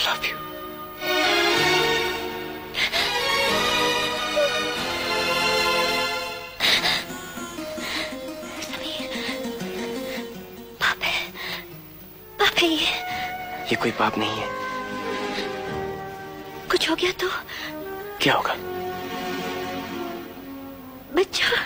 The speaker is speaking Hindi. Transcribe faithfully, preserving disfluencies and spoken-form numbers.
Love you. ये कोई पाप नहीं है। कुछ हो गया तो क्या होगा? बच्चा